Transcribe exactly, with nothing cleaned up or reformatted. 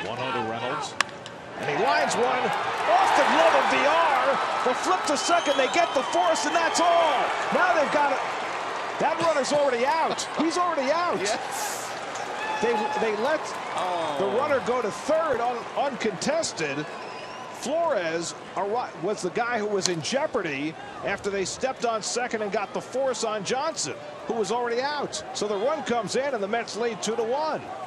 one oh to Reynolds. And he lines one off the glove of Villar. The flip to second. They get the force, and that's all. Now they've got it. That runner's already out. He's already out. Yes. They they let oh. the runner go to third un, uncontested. Flores was the guy who was in jeopardy after they stepped on second and got the force on Johnson, who was already out. So the run comes in, and the Mets lead two to one.